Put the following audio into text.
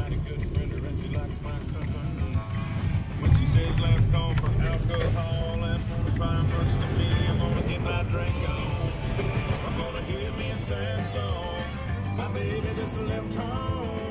mighty good friend her and she likes my company. When she says last call for alcohol and won't buy much to me, I'm gonna get my drink on. I'm gonna hear me a sad song. My baby just left home.